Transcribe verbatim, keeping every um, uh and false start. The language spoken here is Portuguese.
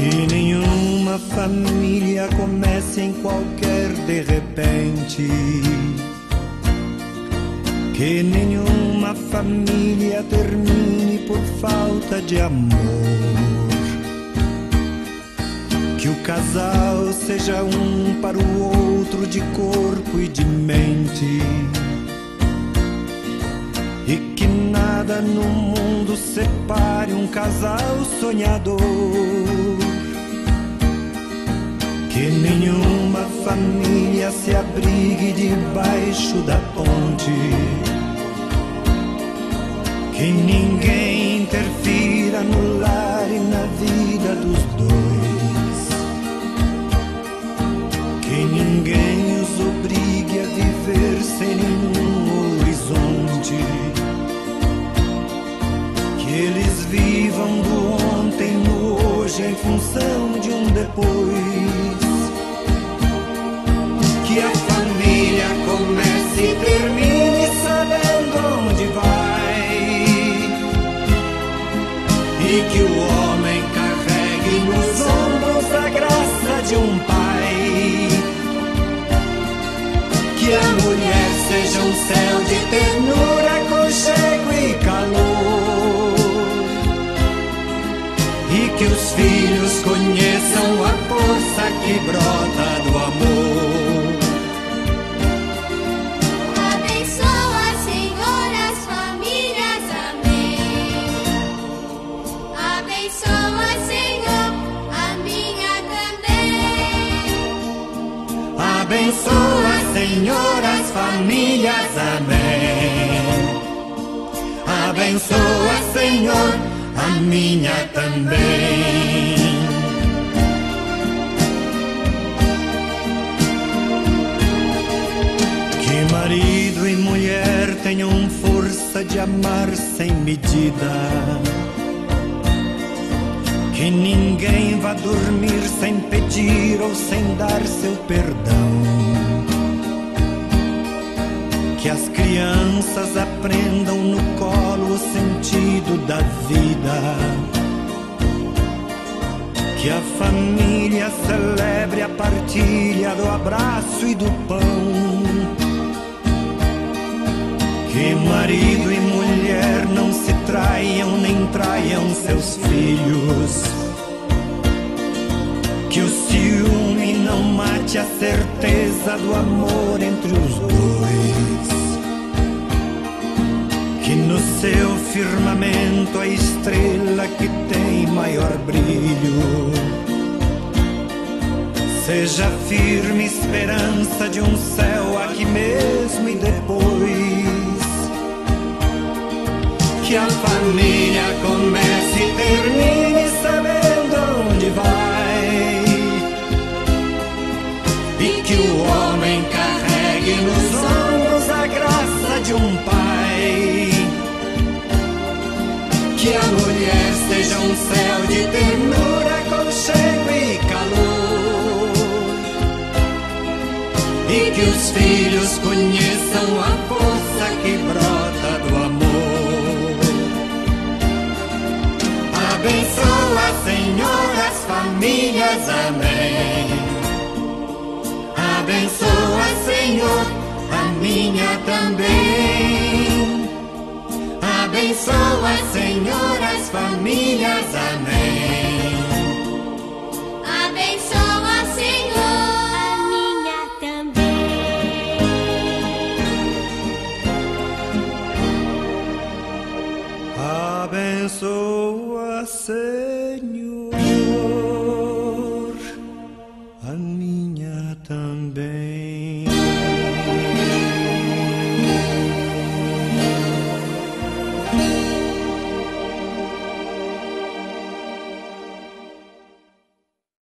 Que nenhuma família comece em qualquer de repente. Que nenhuma família termine por falta de amor. Que o casal seja um para o outro de corpo e de mente. E que nada no mundo separe um casal sonhador. Que nenhuma família se abrigue debaixo da ponte. Que ninguém interfira no lar e na vida dos dois. Que ninguém os obrigue a viver sem nenhum horizonte. Que eles vivam do ontem no hoje em função de um depois. Que a família comece e termine sabendo onde vai. E que o homem carregue nos ombros a graça de um pai. Que a mulher seja um céu de ternura, aconchego e calor. E que os filhos conheçam a força que brota do amor. Abençoa, Senhor, as famílias, amém. Abençoa, Senhor, a minha também. Abençoa, Senhor, as famílias, amém. Abençoa, Senhor, a minha também. Que marido e mulher tenham força de amar sem medida. Que ninguém vá dormir sem pedir ou sem dar seu perdão. Que as crianças aprendam no colo o sentido da vida. Que a família celebre a partilha do abraço e do pão. Que marido e mulher não se traiam nem traiam seus filhos. Que o ciúme não mate a certeza do amor entre os dois. Que no seu firmamento a estrela que tem maior brilho seja firme esperança de um céu aqui mesmo e depois. Que a família comece e termine sabendo onde vai. E que o homem carregue nos ombros a graça de um pai. Que a mulher seja um céu de ternura, aconchego e calor. E que os filhos conheçam a força que brota do amor. Abençoa, Senhor, as famílias, amém. Abençoa, Senhor, a minha também. Abençoa, Senhor, as famílias, amém. Abençoa, Senhor, a minha também. Abençoa, Senhor, a minha também.